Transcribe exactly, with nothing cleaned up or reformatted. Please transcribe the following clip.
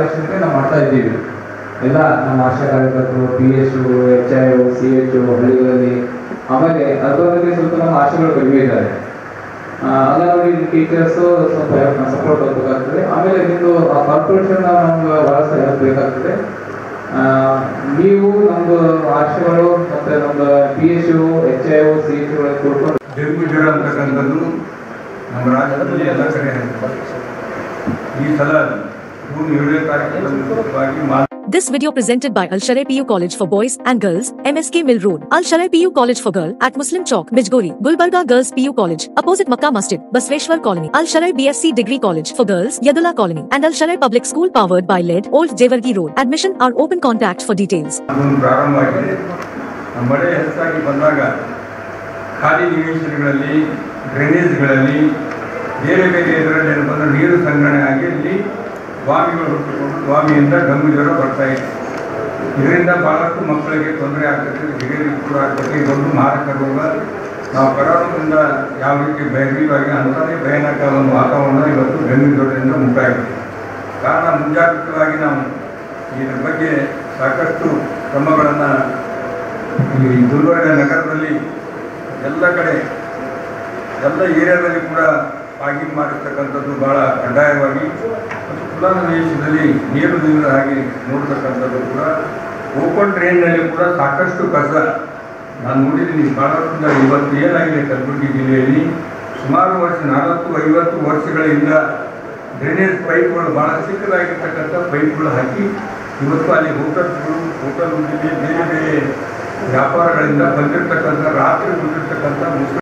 ರಕ್ಷಣೆಗೆ ನಾವು ಮಾಡ್ತಾ ಇದ್ದೀವಿ. ಎಲ್ಲ ನಮ್ಮ ಆಶಾ ಕಾರ್ಯಕರ್ತರು, P H H I O C H O ಹಳ್ಳಿಗಳಲ್ಲಿ, ಆಮೇಲೆ ಅದರೊಂದಿಗೆ ಸ್ವಲ್ಪ ನಮ್ಮ ಆಶೆಗಳು ಕಡಿಮೆ ಇದ್ದಾರೆ. ಅಂಗನವಾಡಿ ಟೀಚರ್ಸು ಸ್ವಲ್ಪ ಸಪೋರ್ಟ್ ಹೋಗಬೇಕಾಗ್ತದೆ. ಆಮೇಲೆ ನಿಮ್ಮದು ಕಾರ್ಪೊರೇಷನ್ ನಮ್ಗೆ ಬಹಳಷ್ಟು ಹೆಲ್ಪ್ ಬೇಕಾಗ್ತದೆ. ನೀವು ನಮ್ಮದು ಆಶೆಗಳು ಮತ್ತು ನಮ್ಮದು P H U H I O C H O ಕೊಡ್ಕೊಂಡು ಡೆಂಗು ಜ್ವರ ಅಂತಕ್ಕಂಥದ್ದು ನಮ್ಮ ರಾಜ್ಯದಲ್ಲಿ ಎಲ್ಲ ಕಡೆ ಈ ಸಲ ಜೂನ್ ಏಳನೇ ತಾರೀಕಿನ This video presented by Al Sharai P U College for Boys and Girls, M S K Mill Road, Al Sharai P U College for Girl at Muslim Chowk, Bijgori, Gulbarga Girls P U College, opposite Makkah Masjid, Basveshwar Colony, Al Sharai B S c Degree College for Girls, Yadula Colony, and Al Sharai Public School powered by L E D, Old Jewargi Road. Admission are open. Contact for details. ಪ್ರಾರಂಭವಾಗಿದೆ. ಮಳೆ ಹೆಚ್ಚಾಗಿ ಬಂದಾಗ ಖಾಲಿ ನಿವೇಶನಗಳಲ್ಲಿ, ಡ್ರೈನೇಜ್ಗಳಲ್ಲಿ, ಬೇರೆ ಬೇರೆ ಇದರಲ್ಲಿ ಏನಂದ್ರೆ ನೀರು ಸಂಗ್ರಹಣೆ ಆಗಿ ಇಲ್ಲಿ ಸ್ವಾಮಿಗಳು ಹುಟ್ಟಿಕೊಂಡು ಸ್ವಾಮಿಯಿಂದ ಡೆಂಗು ಜ್ವರ ಬರ್ತಾ ಇದೆ. ಇದರಿಂದ ಭಾಳಷ್ಟು ಮಕ್ಕಳಿಗೆ ತೊಂದರೆ ಆಗ್ತದೆ, ಹಿರಿಯರಿಗೆ ಕೂಡ ಆಗ್ತದೆ. ಇದೊಂದು ಮಾರಕ ರೋಗ. ನಾವು ಕರೋನಾದಿಂದ ಯಾವ ರೀತಿ ಭಯಭೀತವಾಗಿ ಅಂಥದೇ ಭಯಾನಕ ಒಂದು ವಾತಾವರಣ ಇವತ್ತು ಡೆಂಗು ಜ್ವರದಿಂದ ಉಂಟಾಗಿದೆ. ಕಾರಣ ಮುಂಜಾಗ್ರತವಾಗಿ ನಾವು ಇದರ ಬಗ್ಗೆ ಸಾಕಷ್ಟು ಕ್ರಮಗಳನ್ನು ಈ ಗುಲ್ಬರ್ಗ ನಗರದಲ್ಲಿ ಎಲ್ಲ ಕಡೆ ಎಲ್ಲ ಏರಿಯಾದಲ್ಲಿ ಕೂಡ ಪಾಗಿಂಗ್ ಮಾಡಿರ್ತಕ್ಕಂಥದ್ದು ಭಾಳ ಕಡ್ಡಾಯವಾಗಿ, ಮತ್ತು ಕುಲಾ ದೇಶದಲ್ಲಿ ನೀರು ನೀರಿನ ಹಾಗೆ ನೋಡ್ತಕ್ಕಂಥದ್ದು ಕೂಡ. ಓಪನ್ ಡ್ರೈನ್ನಲ್ಲಿ ಕೂಡ ಸಾಕಷ್ಟು ಕಸ ನಾನು ನೋಡಿದ್ದೀನಿ. ಭಾಳದಿಂದ ಇವತ್ತು ಏನಾಗಿದೆ ಕಲಬುರಗಿ ಜಿಲ್ಲೆಯಲ್ಲಿ ಸುಮಾರು ವರ್ಷ ನಲವತ್ತು ಐವತ್ತು ವರ್ಷಗಳಿಂದ ಡ್ರೈನೇಜ್ ಪೈಪ್ಗಳು ಭಾಳ ಚಿಕ್ಕದಾಗಿರ್ತಕ್ಕಂಥ ಪೈಪ್ಗಳು ಹಾಕಿ ಇವತ್ತು ಅಲ್ಲಿ ಹೋಟೆಲ್ಗಳು ಹೋಟೆಲ್ ಬೇರೆ ಬೇರೆ ವ್ಯಾಪಾರಗಳಿಂದ ಬಂದಿರತಕ್ಕಂಥ ರಾತ್ರಿ ಬಂದಿರತಕ್ಕಂಥ